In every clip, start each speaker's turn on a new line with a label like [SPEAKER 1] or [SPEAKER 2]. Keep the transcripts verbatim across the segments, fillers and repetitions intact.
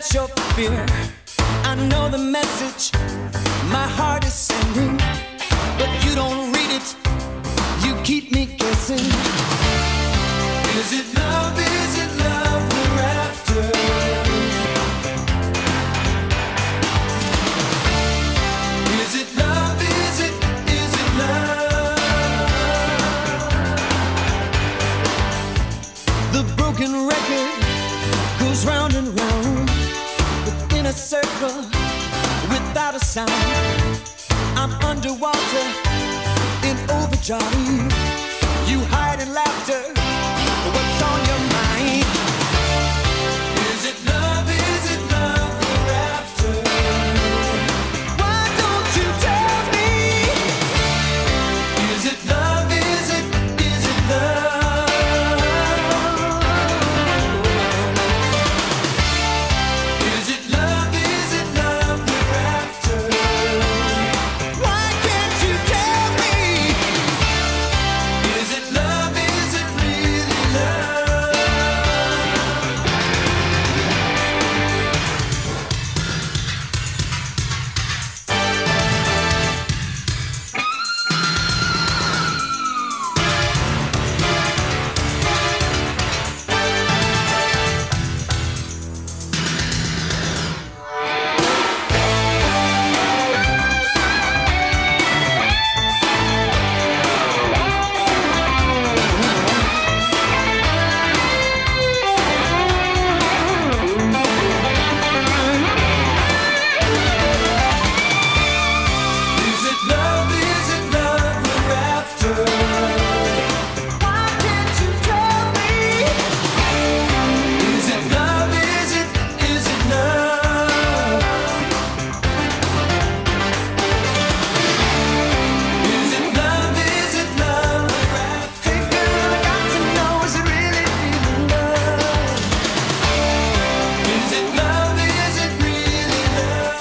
[SPEAKER 1] that's your fear. I know the message my heart is sending, but you don't read it, you keep me guessing. Is it love, is it love we're after? Is it love, is it, is it love? The broken record goes round and round within a circle without a sound. I'm underwater in overdrive. You hide in laughter. What's on your mind? Is it love? Is it love we're after? Why don't you tell me? Is it love? Is it, is it love? Is it love? Is it love we're after? Why can't you tell me? Is it love? Is it really love? Is it love? Is it love we're after? Why can't you tell me? Is it love? Is it, is it love? Is it love? Is it love we're after? Hey girl, I got to know, is it really, really love? Is it love? Is it really love?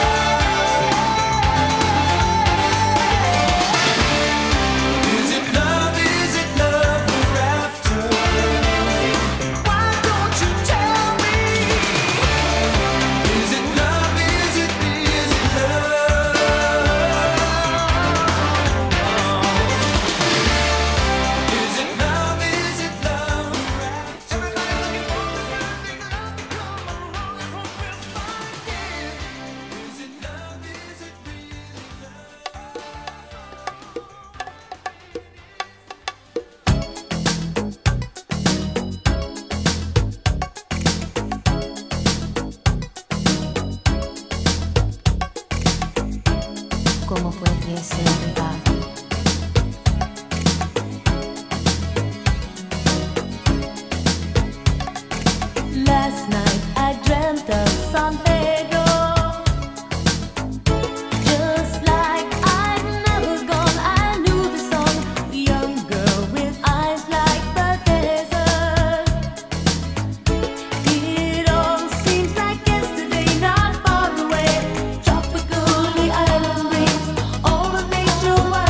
[SPEAKER 1] Is it love? Is it love we're after? Why don't you tell me? Is it love? Is it, is it love? Is it love? Is it love we're after? Everybody's looking for the perfect love to come along and hope we'll find it. Is it love? Is it really
[SPEAKER 2] ¿Cómo puede ser verdad? Last night I dreamt of San Pedro, just like I'd never gone. I knew the song, the young girl with eyes like the desert. It all seems like yesterday, not far away. Tropical, the island breeze, all of nature.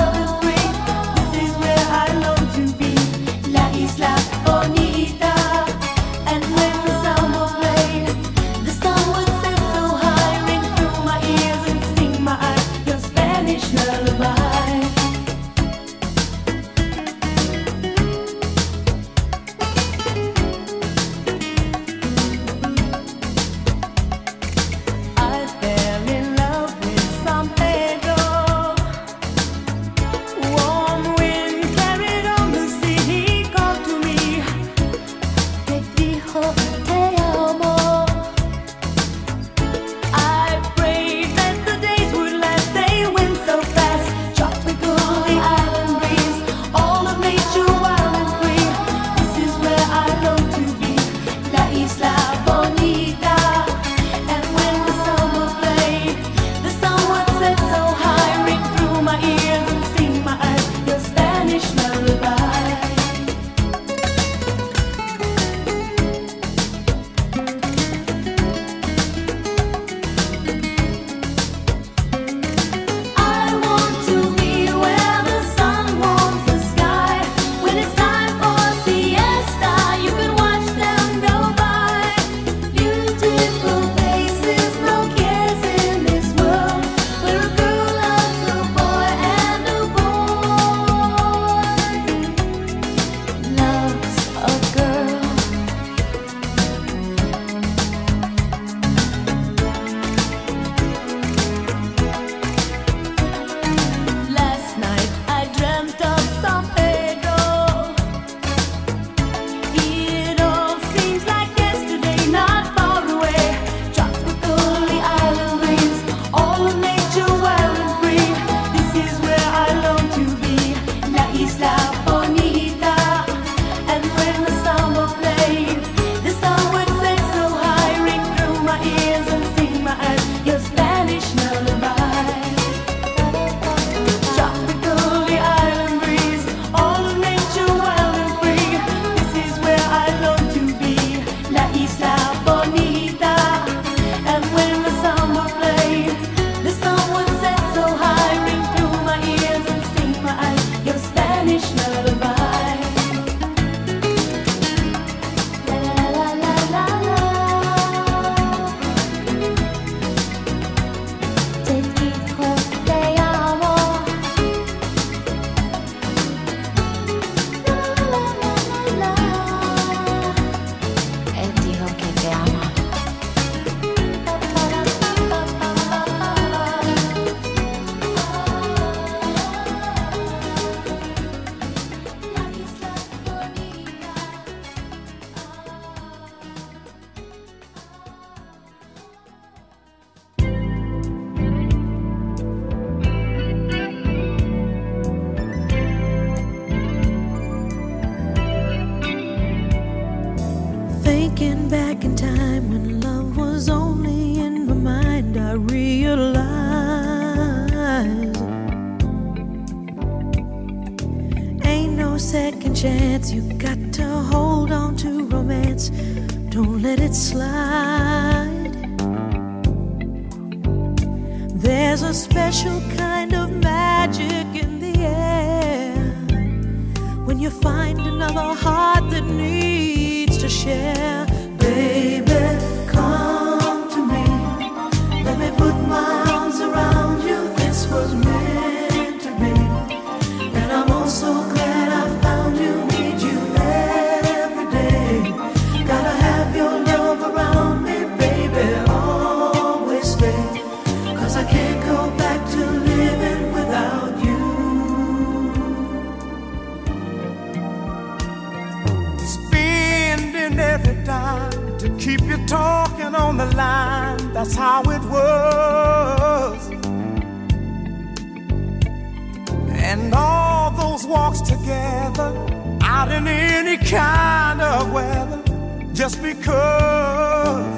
[SPEAKER 1] chance, you got to hold on to romance. Don't let it slide. There's a special kind of magic in the air when you find another heart that needs to share. Baby, come to me. Let me put my arms around you. This was meant to be. And I'm oh so glad I found you. Need you every day. Gotta have your love around me, baby. Always stay. Cause I can't go back to living without you. Spending every dime to keep you talking on the line. That's how it was. And all those walks together out in any kind of weather, just because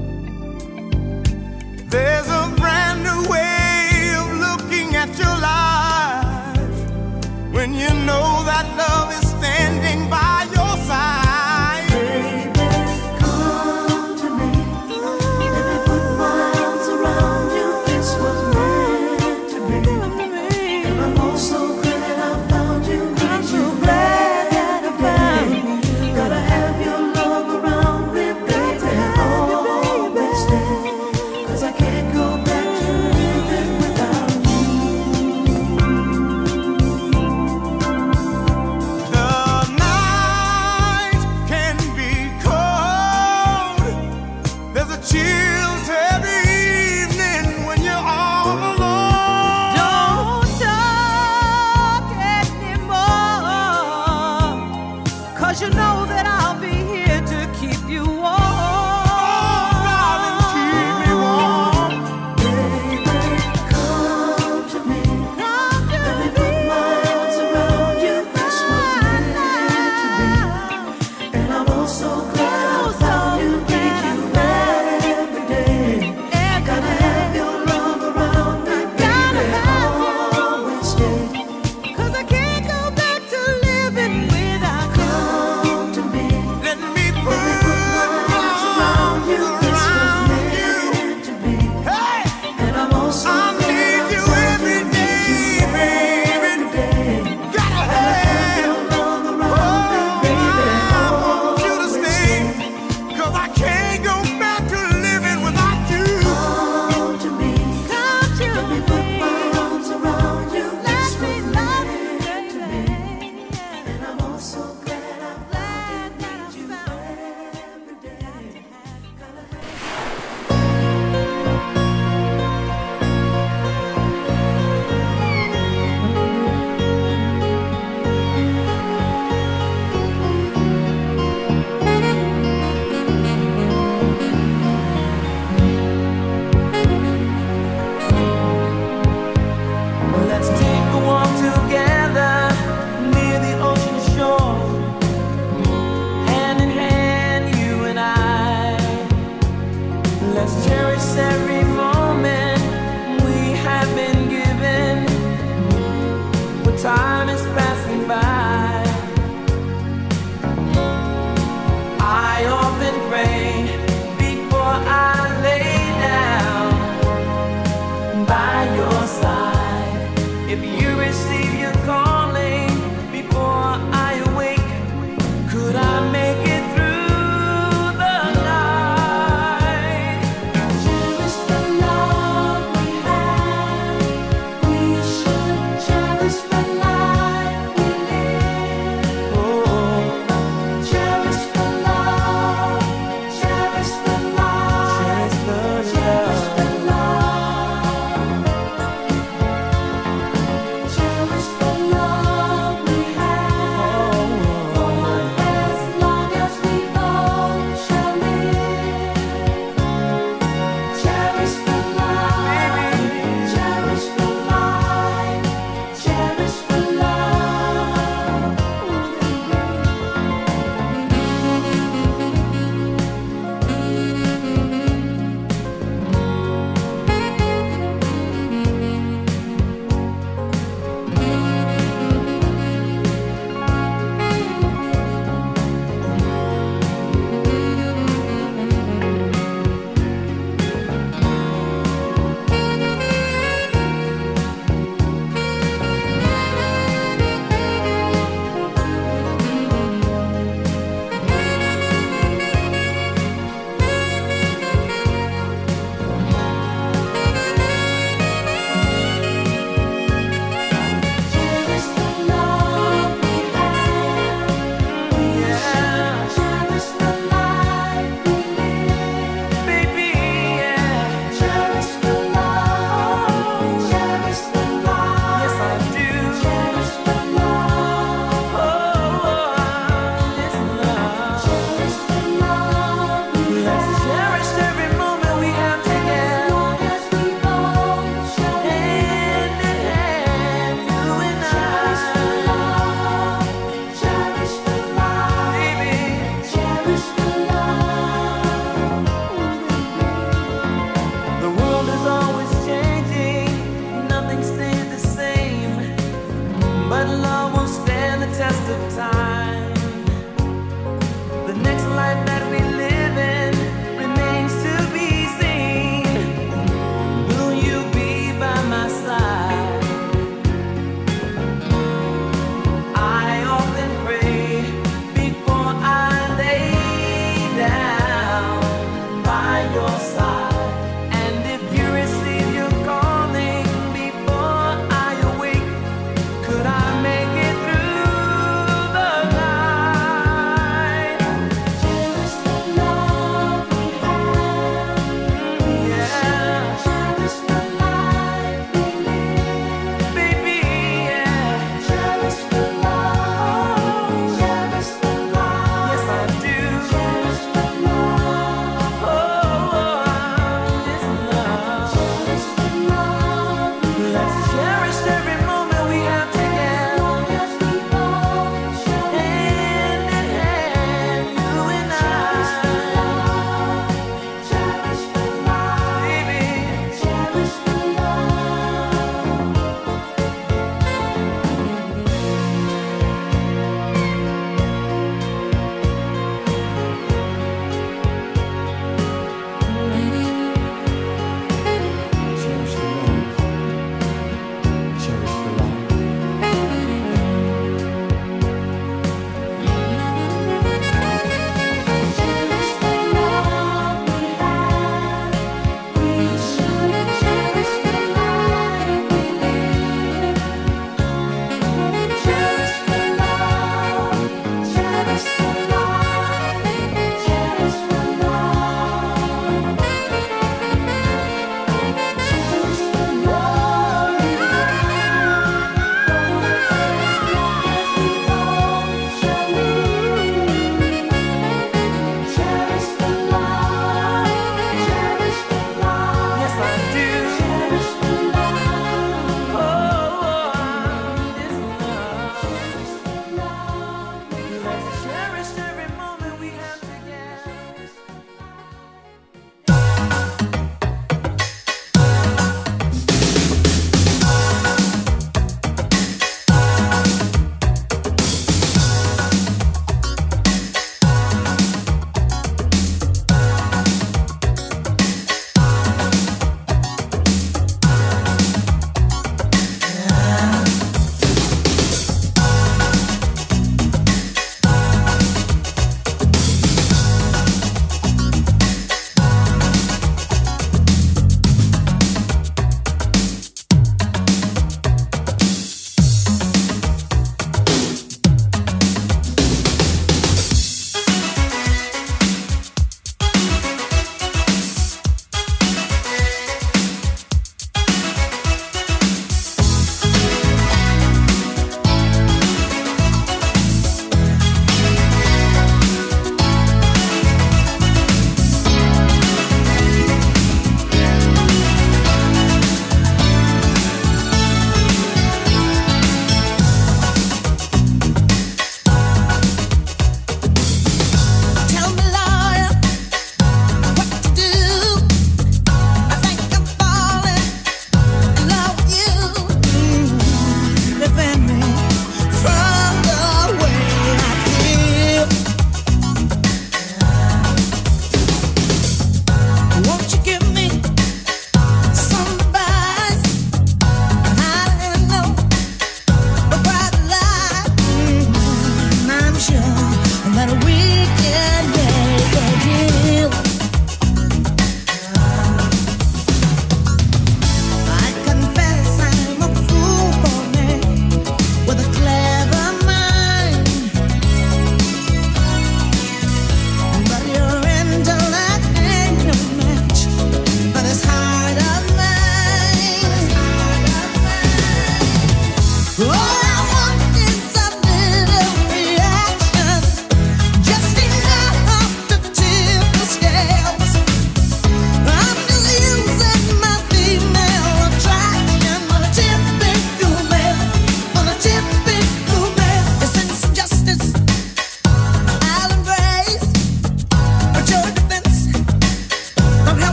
[SPEAKER 1] there's a brand new way of looking at your life when you know that love is standing by your side. Baby, come to me. Let me put my arms around you. This was meant to be. And I'm oh so glad I found you. I'm so glad that I found you. Gotta have your love around me, baby.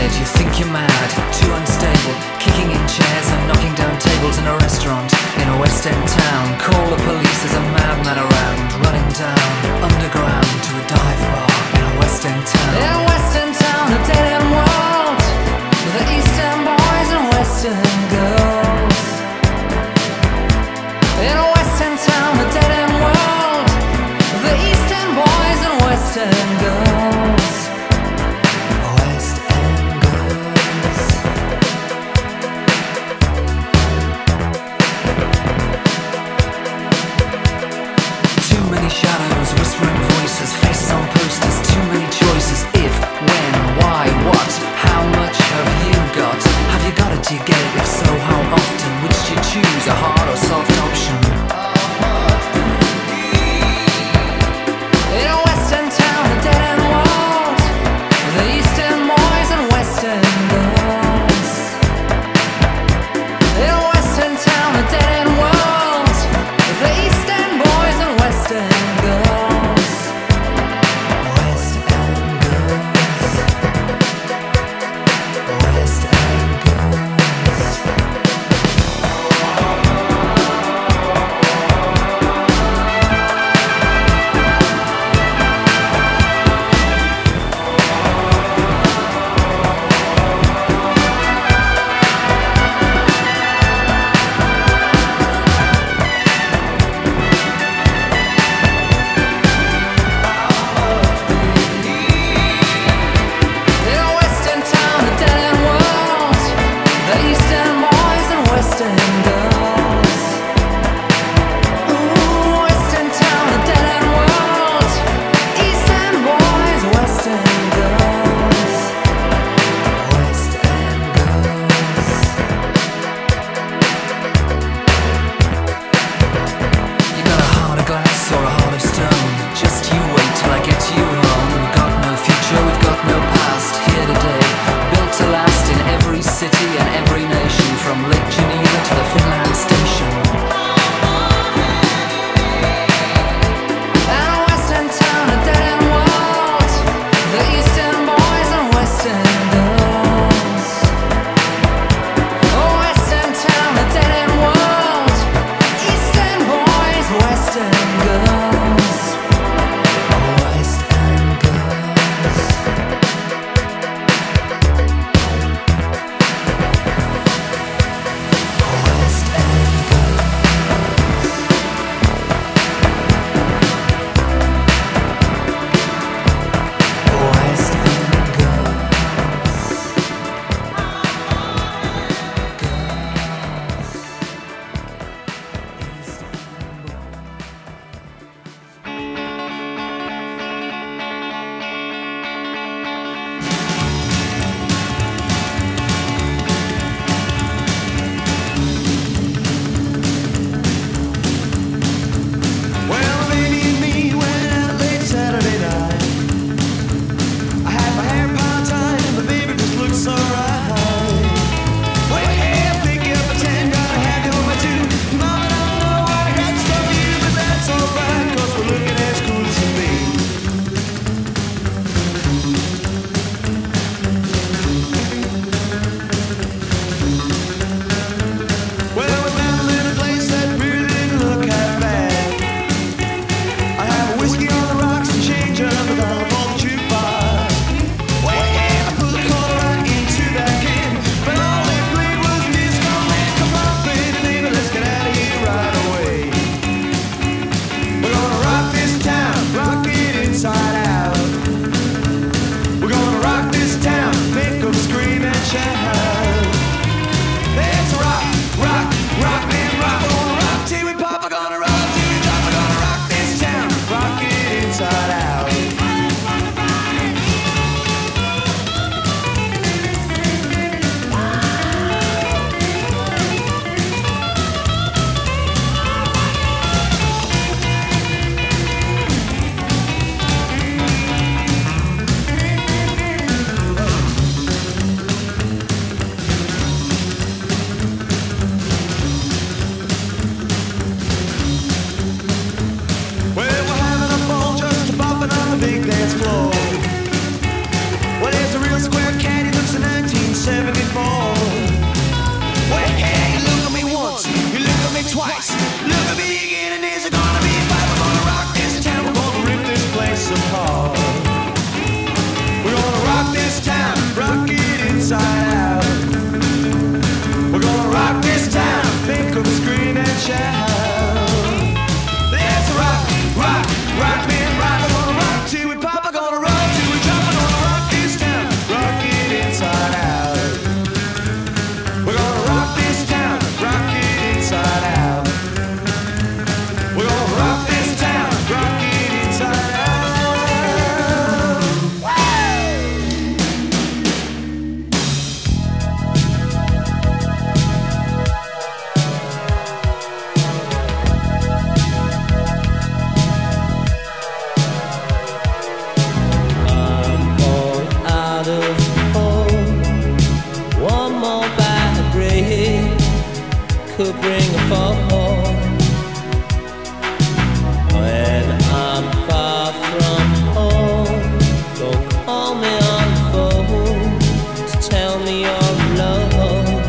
[SPEAKER 3] head, you think you're mad, too unstable, kicking in chairs and knocking down tables in a restaurant in a West End town. Call the police, there's a madman around, running down underground to a dive bar in a West End town. In a West End town, a dead end world, the East End boys and West End girls. In a West End town, a dead end world, the East End boys and West End girls. West End girls. Too many shadows, whispering voices, faces on posters, too many choices,
[SPEAKER 1] call me on the phone to tell me you're alone.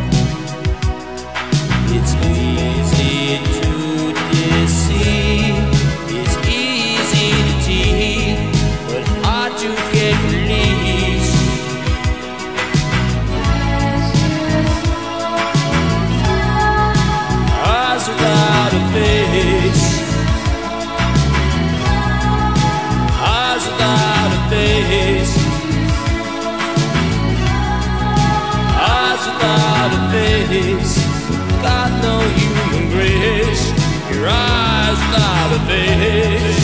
[SPEAKER 1] It's easy to deceive, it's easy to tease, but hard to get released. Eyes without a face, eyes without a face, eyes without a face. Got no human grace. Your eyes without a face.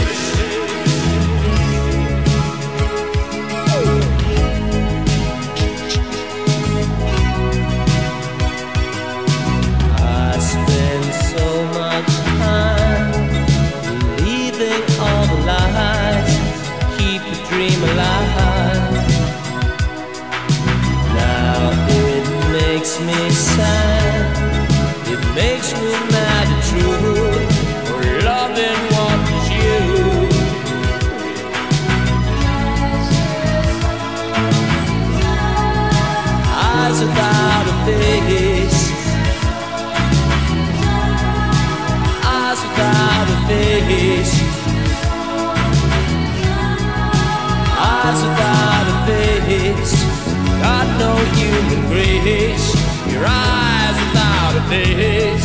[SPEAKER 1] I spend so much time believing all the lies, keep the dream alive. Now it makes me sad, it makes me mad and true, for loving what is you. Eyes without a face, eyes without a face, eyes without a face. Got no human grace. Your eyes without a face.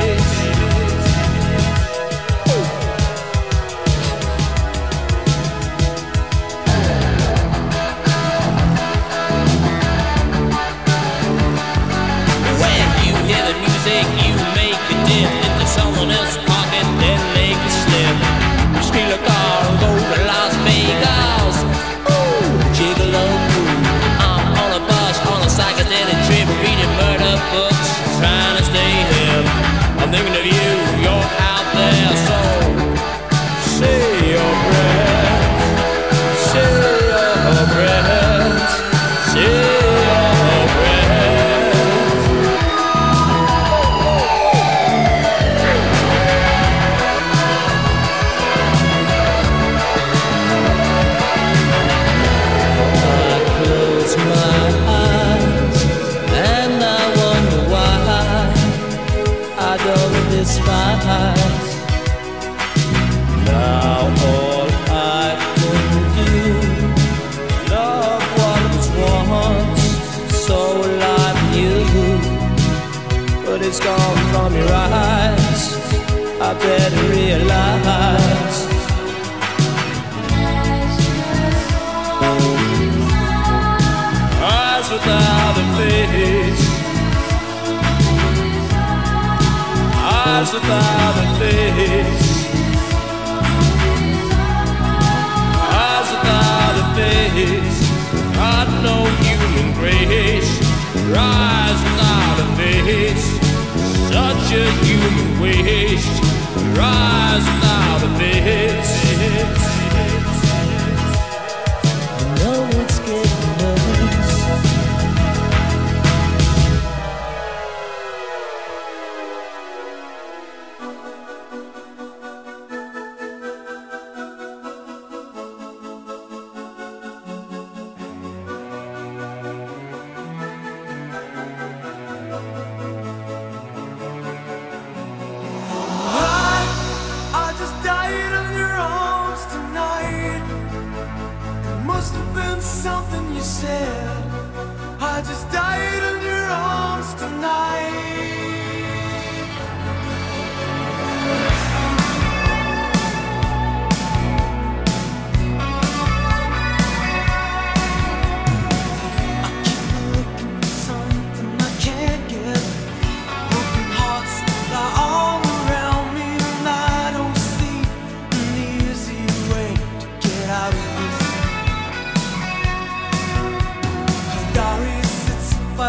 [SPEAKER 1] When you hear the music, you make a dip into someone else's pocket, then make a slip. You steal a car and go to Las Vegas. Ooh, gigolo. I'm on a bus, on a psychedelic trip, reading murder books, trying to stay hip. I'm thinking of you, you're out there, so say your prayers, say your prayers, say your prayers. I close my eyes and I wonder why I don't despise. Now all I can do, love what was once so alive in you, but it's gone from your eyes. I better realize. Eyes without a face, eyes without a face, eyes without a face. Got no human grace. Your eyes without a face, such a human waste. Your eyes without a face. You know it's getting worse.
[SPEAKER 4] I just died in your arms tonight. It must have been something you said. I just died in your arms tonight. I keep looking for something I can't get. Broken hearts lie all around me, and I don't see an easy way to get out of this. Hidari sits by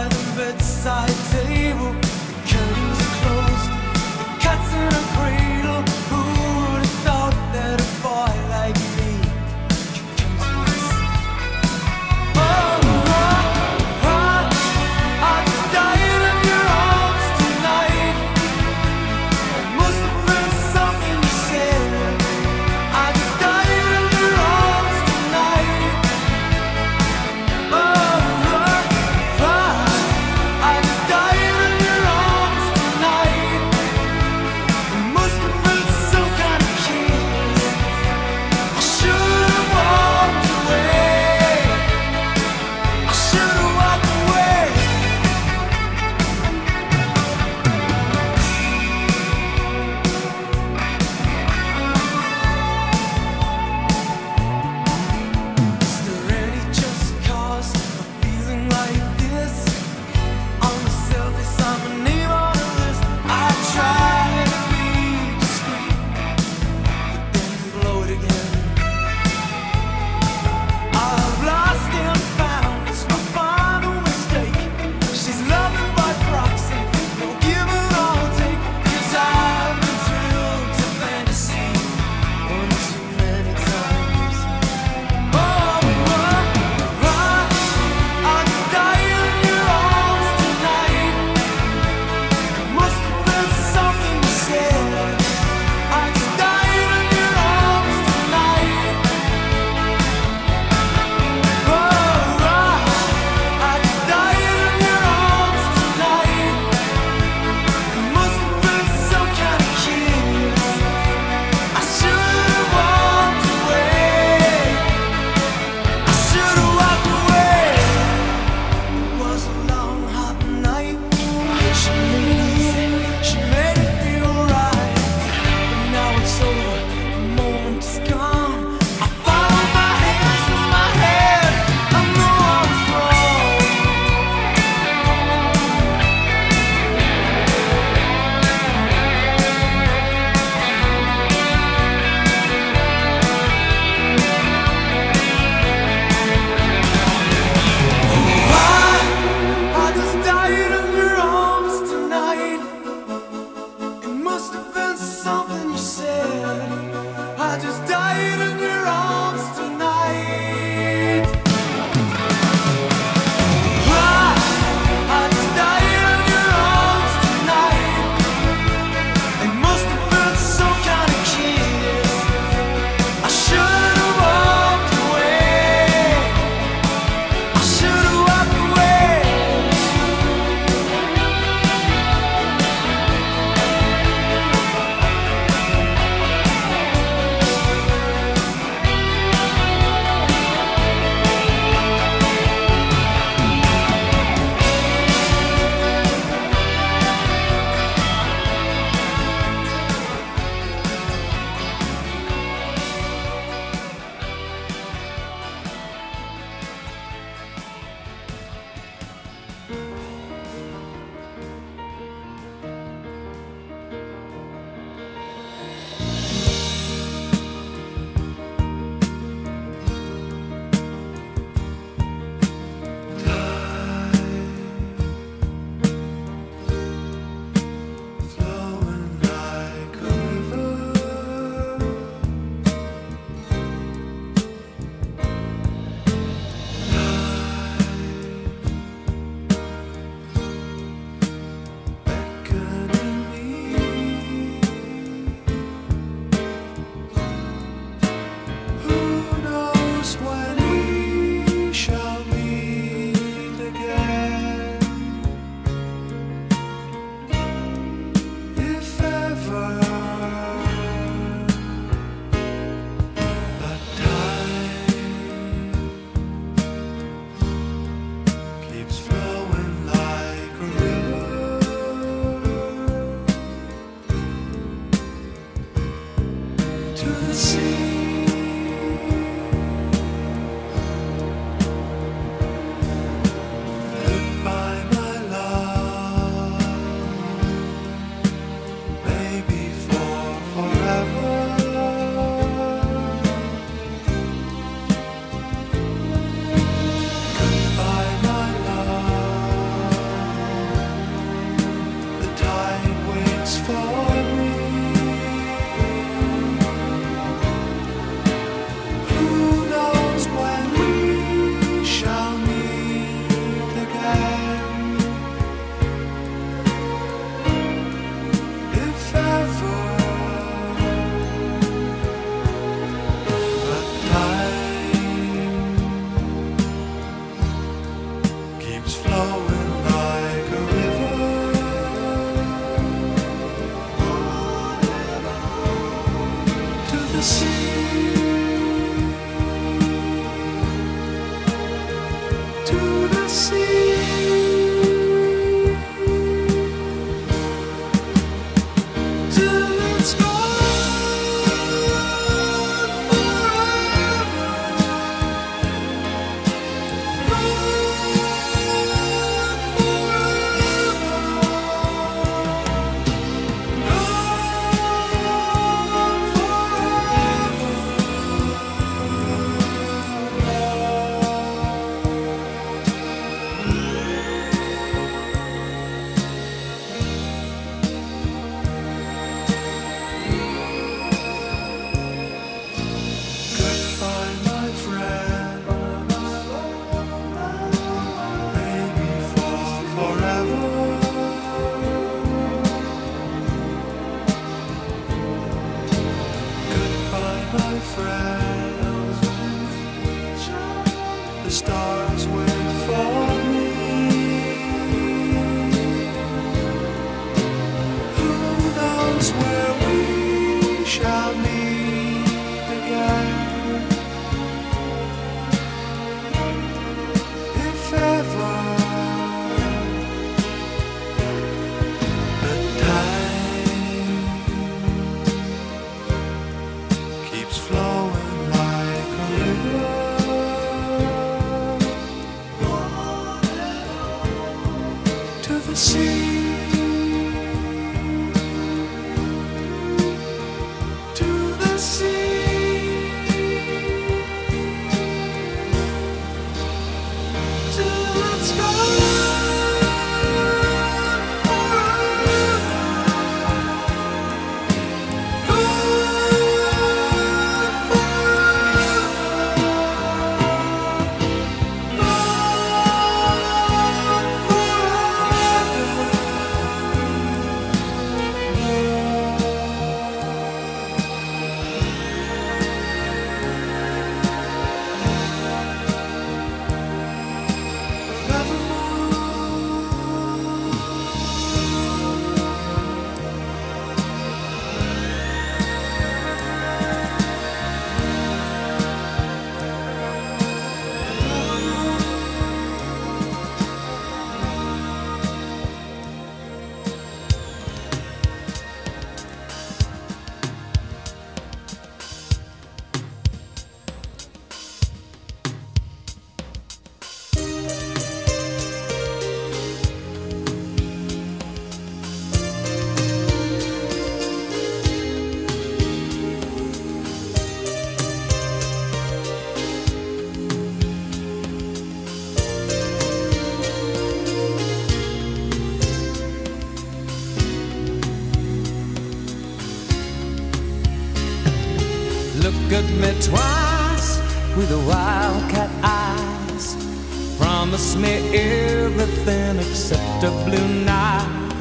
[SPEAKER 1] Look at me twice with the wildcat eyes. Promise me everything except a blue night.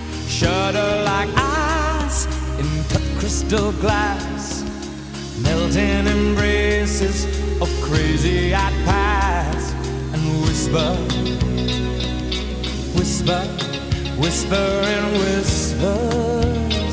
[SPEAKER 1] Shudder like ice in cut crystal glass. Melting embraces of crazy-eyed past. And whisper, whisper, whisper and whispers.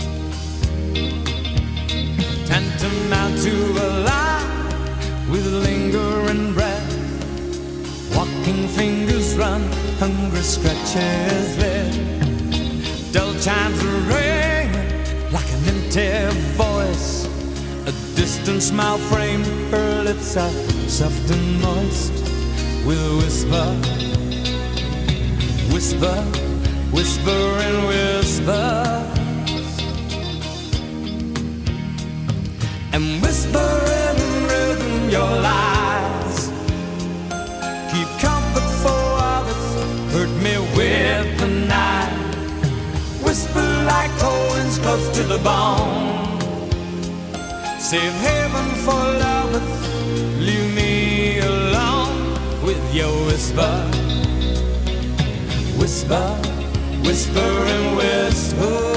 [SPEAKER 1] Tantamount to a lie with lingering breath. Walking fingers run, hungry scratches red. Dull chimes ring like an empty voice. A distant smile framed her lips are soft and moist. With a whisper, whisper, whisper and whisper. And whisper in rhythm your lies. Keep comfort for others, hurt me with the night. Whisper like cold winds close to the bone. Save heaven for lovers, leave me alone with your whisper. Whisper, whisper and whispers.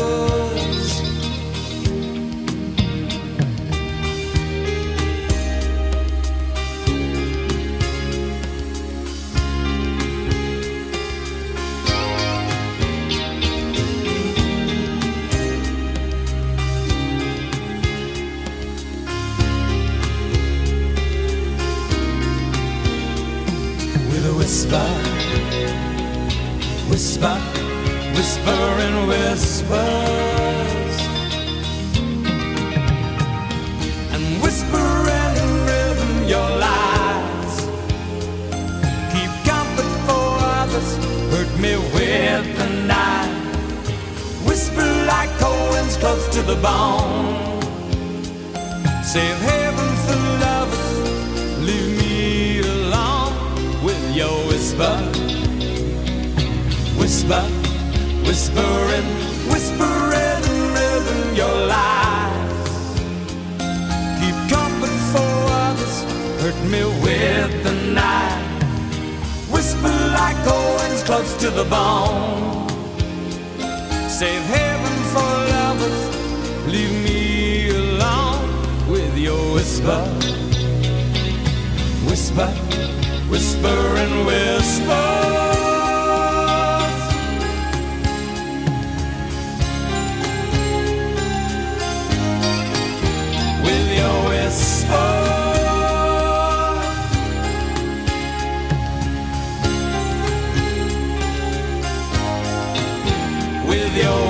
[SPEAKER 1] With a whisper, whisper, whispering whispers, and whispering in rhythm your lies. Keep comfort for others, hurt me with the knife. Whisper like cold winds close to the bone. Save heaven for lovers, leave me alone with your whisper, whisper, whispering, whispering in rhythm your lies. Keep comfort for others, hurt me with the knife. Whisper like cold winds close to the bone. Save heaven for lovers, leave me alone with your whisper, whisper, whispering whispers, with your whisper, with your